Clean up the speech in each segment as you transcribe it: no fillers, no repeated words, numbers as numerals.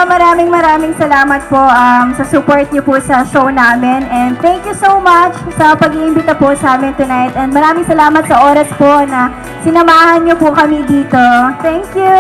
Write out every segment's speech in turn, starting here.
maraming salamat po sa support niyo po sa show namin. And thank you so much sa pag-iimbita po sa amin tonight. And maraming salamat sa oras po na sinamahan niyo po kami dito. Thank you!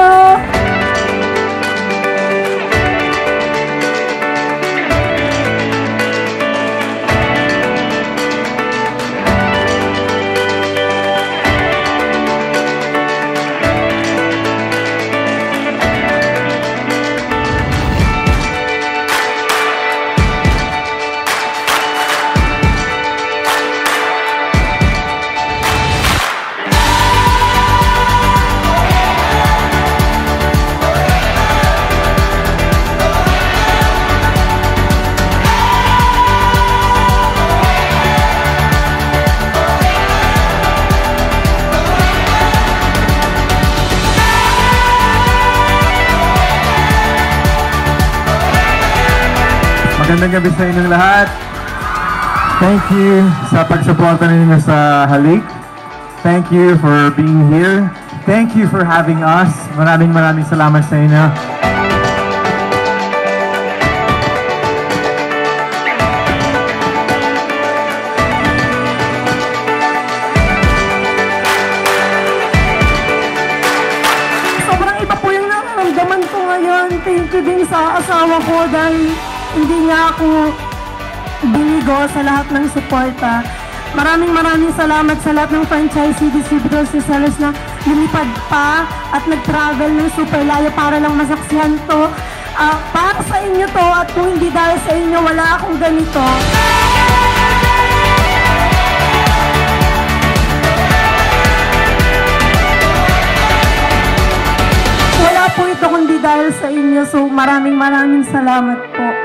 Magandang gabi sa inyong lahat. Thank you sa pagsuporta ninyo sa Halik. Thank you for being here. Thank you for having us. Maraming salamat sa inyo. Sobrang iba po yung nararamdaman ko ngayon. Thank you din sa asawa ko dahil hindi niya ako binigo sa lahat ng suporta. Maraming salamat sa lahat ng franchisee distributors ni sellers na lumipad pa at nag-travel ng super layo para lang masaksihan to. Para sa inyo to at kung hindi dahil sa inyo, wala akong ganito. Wala po ito kundi dahil sa inyo. So maraming salamat po.